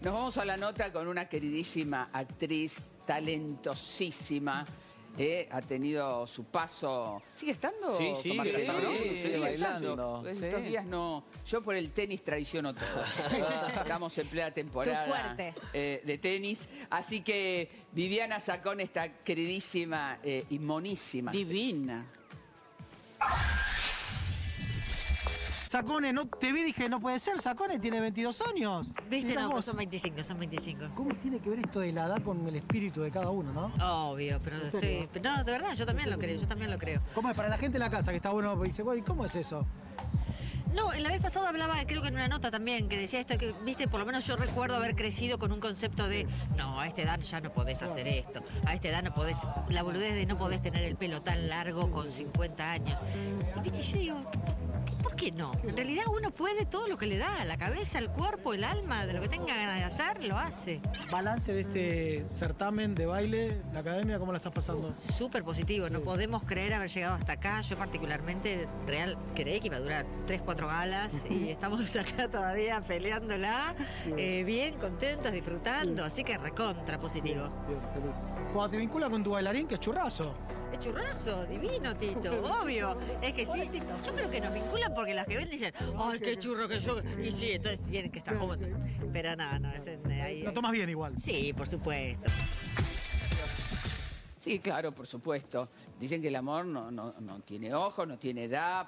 Nos vamos a la nota con una queridísima actriz, talentosísima. Ha tenido su paso. ¿Sigue estando? Sí, sigue bailando. Estos días no. Yo por el tenis traiciono todo. Estamos en plena temporada. Tú fuerte. De tenis. Así que Viviana Sacón, esta queridísima y monísima. Divina. Sacone, no, te vi y dije, no puede ser, Sacone tiene 22 años. Viste, Esa no, voz. son 25, son 25. ¿Cómo tiene que ver esto de la edad con el espíritu de cada uno, no? Obvio, pero serio? no, de verdad, yo también lo creo, ¿Cómo es? Para la gente en la casa que está bueno, dice, bueno, ¿y cómo es eso? No, la vez pasada hablaba, creo que en una nota también, que decía esto, que, viste, por lo menos yo recuerdo haber crecido con un concepto de, no, a esta edad ya no podés hacer esto, a esta edad no podés, la boludez de no podés tener el pelo tan largo con 50 años. Y viste, yo digo, ¿por qué no? En realidad uno puede todo lo que le da, la cabeza, el cuerpo, el alma, de lo que tenga ganas de hacer, lo hace. Balance de este certamen de baile, la academia, ¿cómo la estás pasando? Súper positivo, no podemos creer haber llegado hasta acá. Yo particularmente, creí que iba a durar 3, 4 galas y estamos acá todavía peleándola, bien, contentos, disfrutando, así que recontra positivo. Bien, feliz. Cuando te vincula con tu bailarín, que es churrazo. Es churrazo, divino, Tito, obvio. Es que sí, yo creo que nos vinculan porque los que ven dicen, ay, qué churro que yo. Y sí, entonces tienen que estar juntos. Pero no, ahí. Lo tomas bien igual. Sí, por supuesto. Sí, claro, por supuesto. Dicen que el amor no tiene ojos, no tiene edad.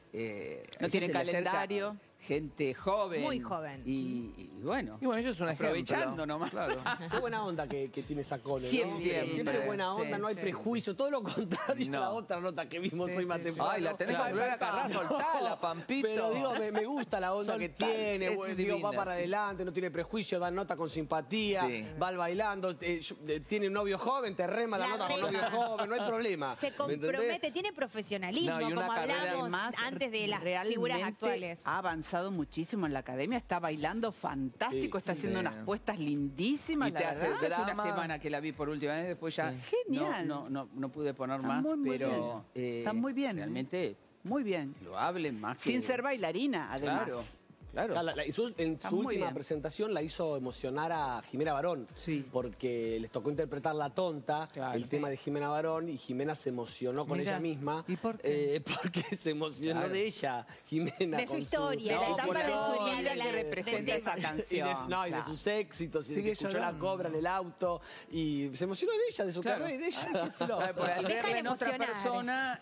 No tiene calendario. Gente joven. Muy joven. Y bueno, Y bueno, ellos son aprovechando ejemplo. nomás. Claro. Qué buena onda que tiene Sacone, ¿no? Siempre. Siempre buena onda, Sí, no hay sí. prejuicio. Todo lo contrario No. a la otra nota que vimos hoy más temprano. Ay, la tenés con Gloria Carrasco, soltala, Pampito. Pero digo, me gusta la onda que Soltá, tiene, es digo, divina, va para sí. adelante, no tiene prejuicio, da nota con simpatía, Sí. va al bailando, tiene un novio joven, te rema la La nota con rema. novio joven, no hay problema. Se ¿Me entendés? compromete, tiene profesionalismo, No, y una como carrera hablamos Además, antes de las realmente figuras actuales. ha avanzado muchísimo en la academia, está bailando fantástico, Sí, está haciendo sí. unas puestas lindísimas, Y la te hace verdad. hace una drama. semana que la vi por última vez, después ya Genial. no pude poner Está más, muy pero Está muy bien. realmente Muy bien. lo hablen más que... Sin ser bailarina, además. Claro. En Está su muy última bien. presentación la hizo emocionar a Jimena Barón. Sí. Porque les tocó interpretar La Tonta, Claro. el tema de Jimena Barón, y Jimena se emocionó con Mira. ella misma. ¿Y por qué? Porque se emocionó Claro. de ella, Jimena. De su con historia, de la su etapa de su historia, vida, que representa del esa tema. canción. Y de claro. sus éxitos, y de Sigue que escuchó la llorando. cobra en el auto. Y se emocionó de ella, de su Claro. carrera y de ella. Claro, por al Déjala verla en otra emocionar. persona,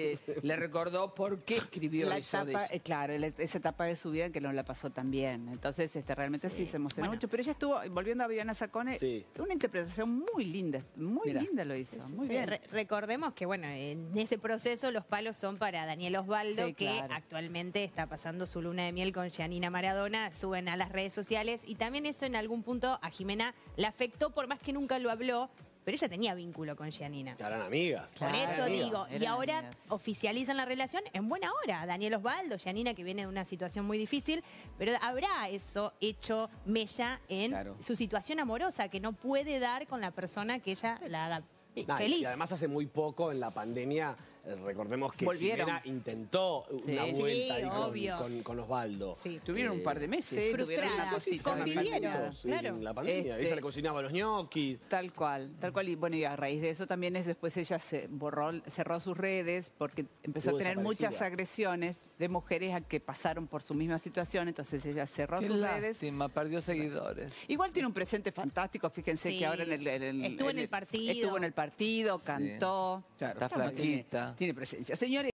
le recordó por qué escribió La eso de etapa, ella. claro, esa etapa de su vida en que no la pasó tan bien. Entonces, realmente sí se emocionó mucho. Pero ella estuvo, volviendo a Viviana Sacone, Sí. una interpretación muy linda Mirá. lo hizo. Muy bien. Recordemos que, bueno, en ese proceso los palos son para Daniel Osvaldo, Sí, que claro. actualmente está pasando su luna de miel con Giannina Maradona, suben a las redes sociales y también eso en algún punto a Jimena la afectó, por más que nunca lo habló, pero ella tenía vínculo con Giannina. Que eran amigas. Por Claro, eso digo, y eran ahora amigas. oficializan la relación en buena hora. Daniel Osvaldo, Giannina, que viene de una situación muy difícil, pero habrá eso hecho mella en Claro. su situación amorosa, que no puede dar con la persona que ella la haga Nah, feliz. Y además hace muy poco en la pandemia, recordemos que Volvieron. Jimena intentó una Sí, vuelta ahí obvio. con Osvaldo. Sí. Tuvieron un par de meses. Sí, Frustrada. tuvieron una Sí, cosita, convivieron. Sí, claro. en la pandemia. Este- Ella le cocinaba los ñoquis. Tal cual. Y bueno, y a raíz de eso también después ella cerró sus redes porque empezó Estuvo a tener muchas desaparecida. agresiones de mujeres a que pasaron por su misma situación, entonces ella cerró Qué sus redes. lástima, perdió seguidores. Igual tiene un presente fantástico, fíjense Sí. que ahora Estuvo en el partido. Estuvo en el partido, cantó. Claro. Está Tiene- flaquita. Tiene presencia. Señores.